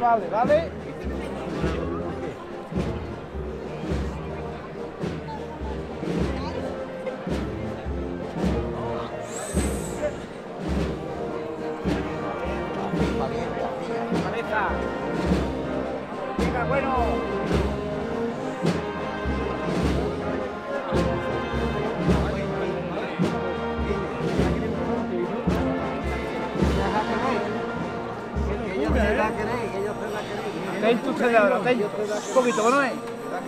vale, ¿vale? Cabeza. Venga, bueno. Atento ustedes ahora, atento. Un poquito, ¿no es?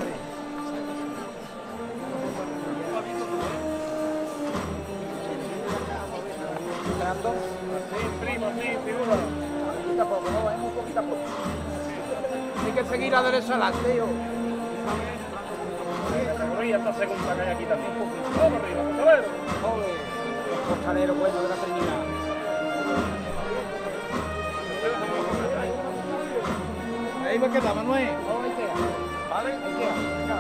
Sí, primo, sí, figura. Poquito a poco, no, es muy poquito a poco. Hay que seguir a derecha adelante, yo. Corría esta segunda que hay aquí también un poquito. Vamos arriba, costalero. Joder, el costalero bueno de la terminal. Ahí me queda, Manuel. Ahí queda. ¿Vale? Ahí queda. Venga.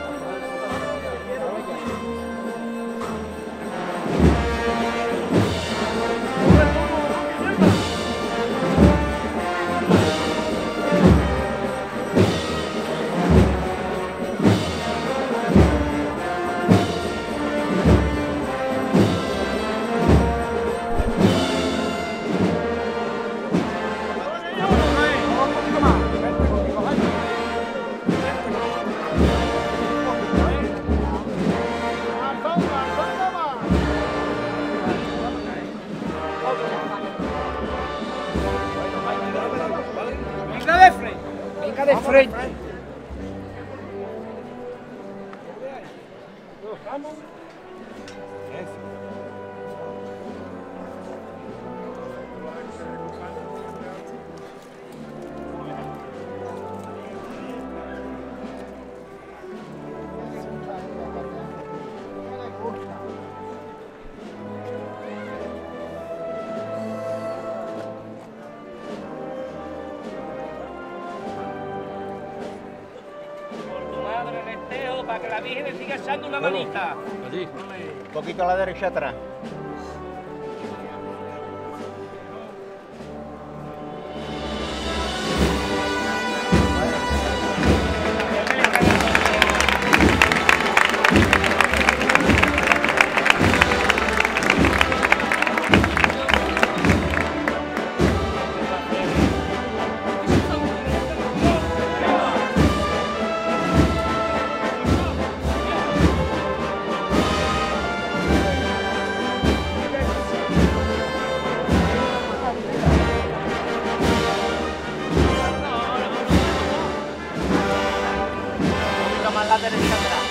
Venga de frente. Vamos. Para que la Virgen le siga echando una manita. Allí. Un poquito a la derecha atrás. Más la derecha atrás.